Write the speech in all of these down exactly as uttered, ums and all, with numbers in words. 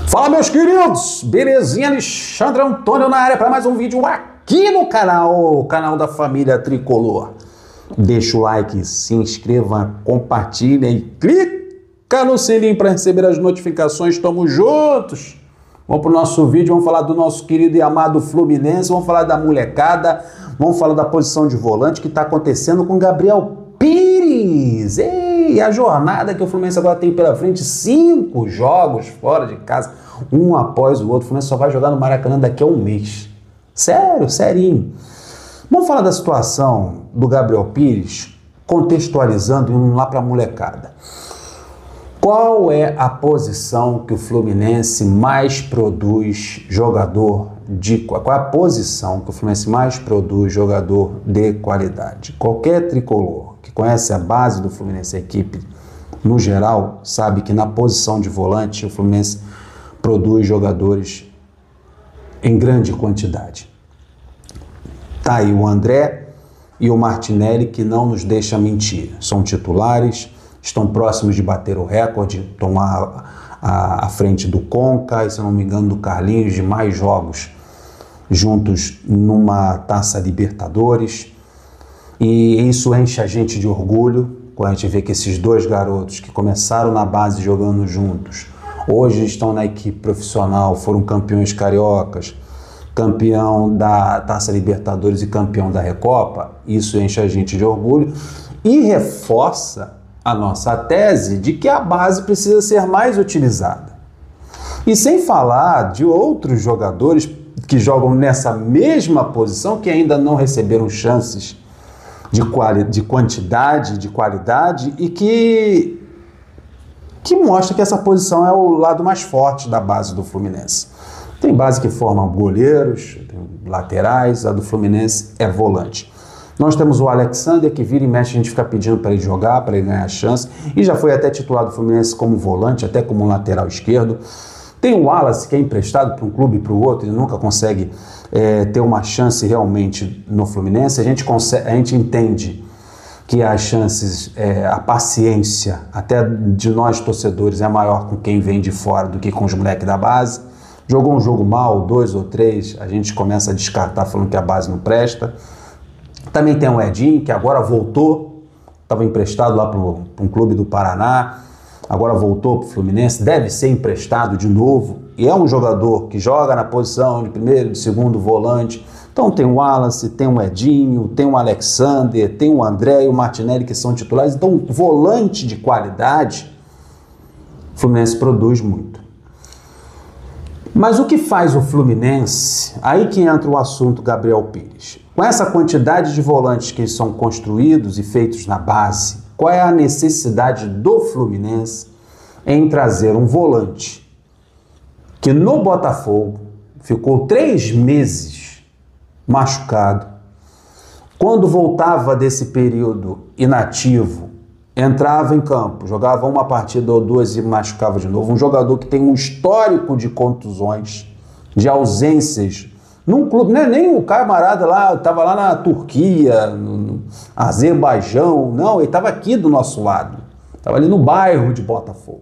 Fala, meus queridos! Belezinha? Alexandre Antônio na área para mais um vídeo aqui no canal, canal da família Tricolor. Deixa o like, se inscreva, compartilha e clica no sininho para receber as notificações. Tamo juntos! Vamos pro nosso vídeo, vamos falar do nosso querido e amado Fluminense, vamos falar da molecada, vamos falar da posição de volante que está acontecendo com Gabriel Pires. Ei, a jornada que o Fluminense agora tem pela frente, cinco jogos fora de casa, um após o outro. O Fluminense só vai jogar no Maracanã daqui a um mês. Sério, serinho. Vamos falar da situação do Gabriel Pires, contextualizando e indo lá para a molecada. Qual é a posição que o Fluminense mais produz jogador de... Qual é a posição que o Fluminense mais produz jogador de qualidade? Qualquer tricolor que conhece a base do Fluminense, a equipe no geral, sabe que na posição de volante o Fluminense produz jogadores em grande quantidade. Tá aí o André e o Martinelli, que não nos deixa mentir. São titulares, estão próximos de bater o recorde, tomar a, a frente do Conca e, se não me engano, do Carlinhos, de mais jogos juntos numa Taça Libertadores. E isso enche a gente de orgulho quando a gente vê que esses dois garotos que começaram na base jogando juntos, hoje estão na equipe profissional, foram campeões cariocas, campeão da Taça Libertadores e campeão da Recopa. Isso enche a gente de orgulho e reforça a nossa tese de que a base precisa ser mais utilizada. E sem falar de outros jogadores que jogam nessa mesma posição, que ainda não receberam chances de, quali de quantidade, de qualidade, e que, que mostra que essa posição é o lado mais forte da base do Fluminense. Tem base que forma goleiros, tem laterais, a do Fluminense é volante. Nós temos o Alexander, que vira e mexe, a gente fica pedindo para ele jogar, para ele ganhar chance, e já foi até titular do Fluminense como volante, até como lateral esquerdo. Tem o Wallace, que é emprestado para um clube e para o outro, ele nunca consegue é, ter uma chance realmente no Fluminense. A gente, consegue, a gente entende que as chances, é, a paciência até de nós torcedores é maior com quem vem de fora do que com os moleques da base. Jogou um jogo mal, dois ou três, a gente começa a descartar falando que a base não presta. Também tem o Edinho, que agora voltou, estava emprestado lá para um clube do Paraná, agora voltou para o Fluminense, deve ser emprestado de novo, e é um jogador que joga na posição de primeiro, de segundo volante. Então tem o Wallace, tem o Edinho, tem o Alexander, tem o André e o Martinelli, que são titulares. Então, volante de qualidade, o Fluminense produz muito. Mas o que faz o Fluminense? Aí que entra o assunto Gabriel Pires. Com essa quantidade de volantes que são construídos e feitos na base, qual é a necessidade do Fluminense em trazer um volante que no Botafogo ficou três meses machucado? Quando voltava desse período inativo, entrava em campo, jogava uma partida ou duas e machucava de novo. Um jogador que tem um histórico de contusões, de ausências num clube, não é nem o camarada lá, estava lá na Turquia, no, no Azerbaijão, não, ele estava aqui do nosso lado, estava ali no bairro de Botafogo.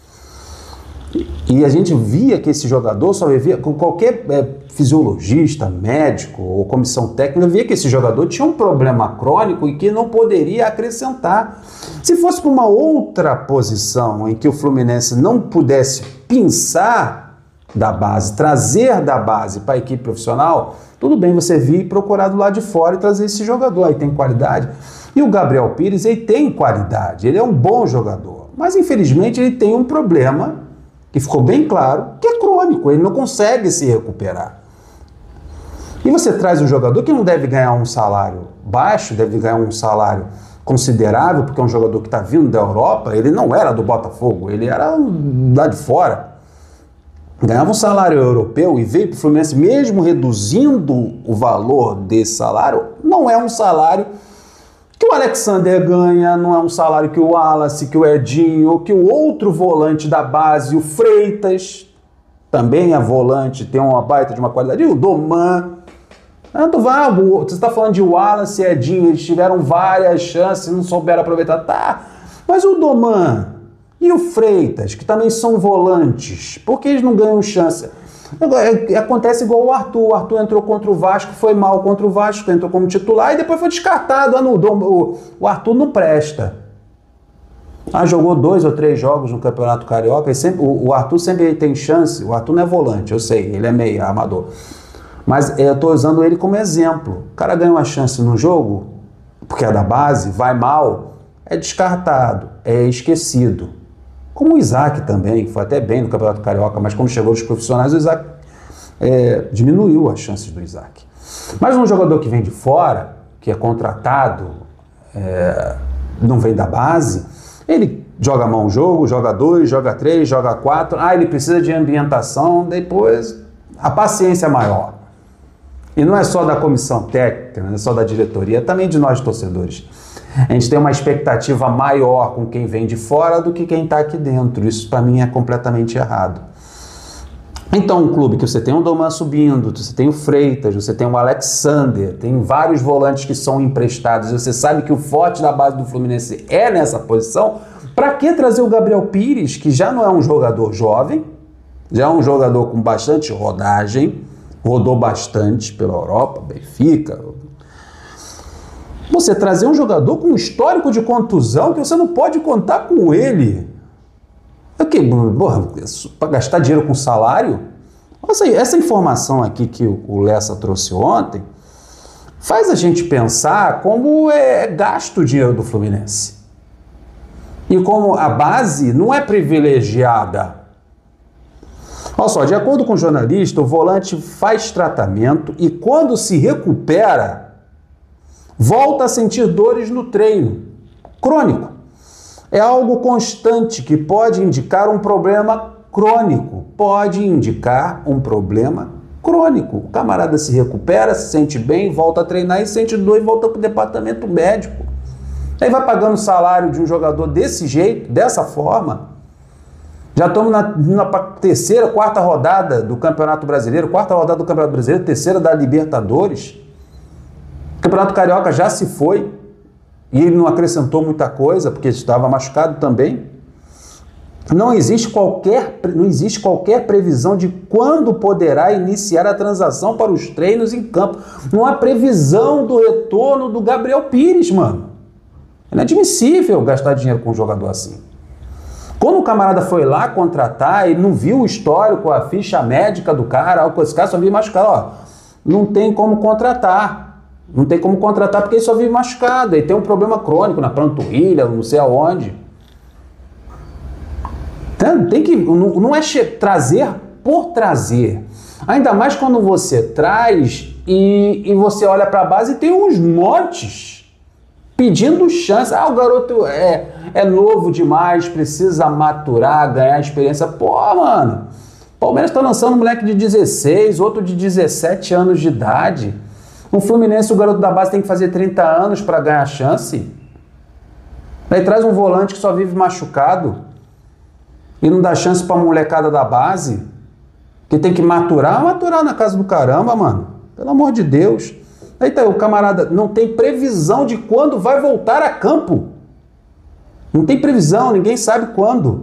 E a gente via que esse jogador, só via, com qualquer é, fisiologista, médico ou comissão técnica, via que esse jogador tinha um problema crônico e que não poderia acrescentar. Se fosse para uma outra posição em que o Fluminense não pudesse pensar da base, trazer da base para a equipe profissional, tudo bem você vir e procurar do lado de fora e trazer esse jogador, aí tem qualidade. E o Gabriel Pires, ele tem qualidade, ele é um bom jogador, mas infelizmente ele tem um problema que ficou bem claro, que é crônico, ele não consegue se recuperar. E você traz um jogador que não deve ganhar um salário baixo, deve ganhar um salário considerável, porque é um jogador que está vindo da Europa, ele não era do Botafogo, ele era lá de fora. Ganhava um salário europeu e veio para o Fluminense, mesmo reduzindo o valor desse salário, não é um salário que o Alexander ganha, não é um salário que o Wallace, que o Edinho, que o outro volante da base, o Freitas, também é volante, tem uma baita de uma qualidade, e o Doman. Você está falando de Wallace e Edinho, eles tiveram várias chances, não souberam aproveitar. Tá, mas o Doman, E o Freitas, que também são volantes, por que eles não ganham chance? Acontece igual o Arthur. O Arthur entrou contra o Vasco, foi mal contra o Vasco, entrou como titular e depois foi descartado. O Arthur não presta. Ah, jogou dois ou três jogos no Campeonato Carioca. E sempre, o Arthur sempre tem chance. O Arthur não é volante, eu sei, ele é meio amador. Mas eu estou usando ele como exemplo. O cara ganha uma chance no jogo, porque é da base, vai mal, é descartado, é esquecido. Como o Isaac também, que foi até bem no Campeonato Carioca, mas quando chegou os profissionais, o Isaac é, diminuiu as chances do Isaac. Mas um jogador que vem de fora, que é contratado, é, não vem da base, ele joga mal um jogo, joga dois, joga três, joga quatro, ah, ele precisa de ambientação, depois a paciência é maior. E não é só da comissão técnica, não é só da diretoria, é também de nós torcedores. A gente tem uma expectativa maior com quem vem de fora do que quem está aqui dentro. Isso para mim é completamente errado. Então, um clube que você tem o Doman subindo, você tem o Freitas, você tem o Alexander, tem vários volantes que são emprestados, você sabe que o forte da base do Fluminense é nessa posição, para que trazer o Gabriel Pires, que já não é um jogador jovem, já é um jogador com bastante rodagem, rodou bastante pela Europa, Benfica. Você trazer um jogador com um histórico de contusão que você não pode contar com ele. Okay, para gastar dinheiro com salário? Essa, essa informação aqui que o Lessa trouxe ontem faz a gente pensar como é gasto o dinheiro do Fluminense. E como a base não é privilegiada. Olha só, de acordo com o jornalista, o volante faz tratamento e quando se recupera, volta a sentir dores no treino. Crônico. É algo constante que pode indicar um problema crônico. Pode indicar um problema crônico. O camarada se recupera, se sente bem, volta a treinar e sente dor e volta para o departamento médico. Aí vai pagando o salário de um jogador desse jeito, dessa forma. Já estamos na, na terceira, quarta rodada do Campeonato Brasileiro, quarta rodada do Campeonato Brasileiro, terceira da Libertadores. O Campeonato Carioca já se foi e ele não acrescentou muita coisa, porque estava machucado também. Não existe qualquer, não existe qualquer previsão de quando poderá iniciar a transação para os treinos em campo. Não há previsão do retorno do Gabriel Pires, mano. É inadmissível gastar dinheiro com um jogador assim. Quando o camarada foi lá contratar, ele não viu o histórico, a ficha médica do cara, esse cara só vive machucado, ó, não tem como contratar. Não tem como contratar porque ele só vive machucado. Ele tem um problema crônico na panturrilha, não sei aonde. Então, tem que, não, não é trazer por trazer. Ainda mais quando você traz e, e você olha para a base e tem uns montes pedindo chance. Ah, o garoto é, é novo demais, precisa maturar, ganhar experiência. Pô, mano, o Palmeiras está lançando um moleque de dezesseis, outro de dezessete anos de idade. No Fluminense, o garoto da base tem que fazer trinta anos para ganhar chance. Aí traz um volante que só vive machucado e não dá chance para a molecada da base, que tem que maturar, maturar na casa do caramba, mano. Pelo amor de Deus. Aí tá, o camarada não tem previsão de quando vai voltar a campo. Não tem previsão, ninguém sabe quando.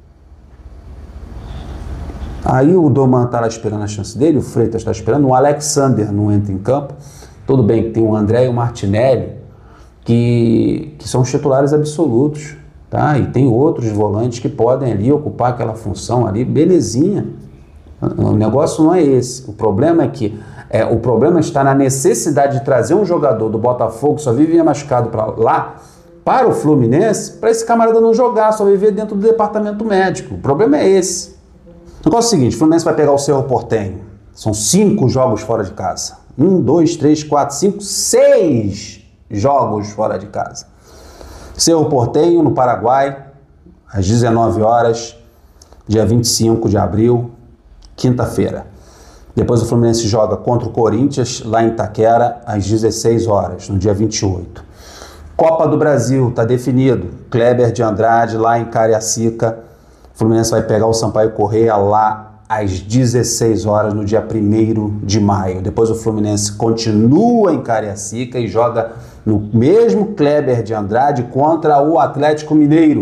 Aí o Doman está lá esperando a chance dele, o Freitas está esperando, o Alexander não entra em campo. Tudo bem que tem o André e o Martinelli, que, que são os titulares absolutos, tá? E tem outros volantes que podem ali ocupar aquela função ali, belezinha. O negócio não é esse. O problema é que é, o problema está na necessidade de trazer um jogador do Botafogo que só vive machucado para lá, para o Fluminense, para esse camarada não jogar, só viver dentro do departamento médico. O problema é esse. O negócio é o seguinte, o Fluminense vai pegar o Cerro Porteño. São cinco jogos fora de casa. Um, dois, três, quatro, cinco, seis jogos fora de casa. Cerro Porteño, no Paraguai, às dezenove horas, dia vinte e cinco de abril, quinta-feira. Depois o Fluminense joga contra o Corinthians, lá em Itaquera, às dezesseis horas, no dia vinte e oito. Copa do Brasil, está definido. Kleber de Andrade, lá em Cariacica. O Fluminense vai pegar o Sampaio Corrêa lá às dezesseis horas, no dia primeiro de maio. Depois o Fluminense continua em Cariacica e joga no mesmo Kleber de Andrade contra o Atlético Mineiro,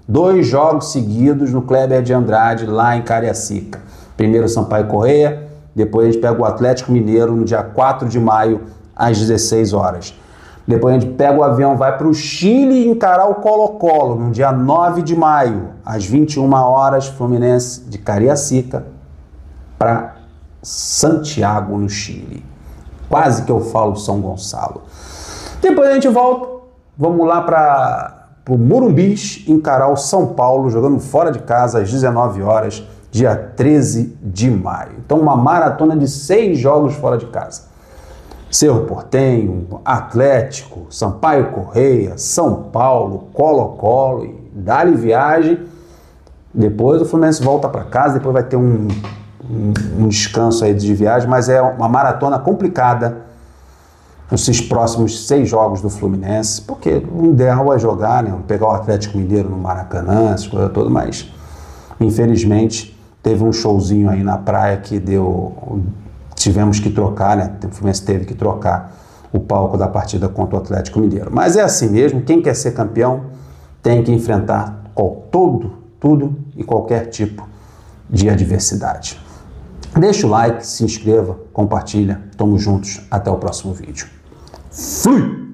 Dois jogos seguidos no Kleber de Andrade, lá em Cariacica. Primeiro Sampaio Corrêa, depois a gente pega o Atlético Mineiro no dia quatro de maio, às dezesseis horas. Depois a gente pega o avião, vai para o Chile encarar o Colo-Colo no dia nove de maio, às vinte e uma horas, Fluminense de Cariacica para Santiago, no Chile. Quase que eu falo São Gonçalo. Depois a gente volta, vamos lá para o Morumbis encarar o São Paulo, jogando fora de casa às dezenove horas, dia treze de maio. Então uma maratona de seis jogos fora de casa. Cerro Porteño, Atlético, Sampaio Corrêa, São Paulo, Colo-Colo, e dá-lhe viagem. Depois o Fluminense volta para casa, depois vai ter um, um, um descanso aí de viagem, mas é uma maratona complicada esses próximos seis jogos do Fluminense, porque o ideal é jogar, né, pegar o Atlético Mineiro no Maracanã, essas coisas todas, mas infelizmente teve um showzinho aí na praia que deu... Tivemos que trocar, né? O Fluminense teve que trocar o palco da partida contra o Atlético Mineiro. Mas é assim mesmo, quem quer ser campeão tem que enfrentar todo, tudo e qualquer tipo de adversidade. Deixa o like, se inscreva, compartilha. Tamo juntos, até o próximo vídeo. Fui!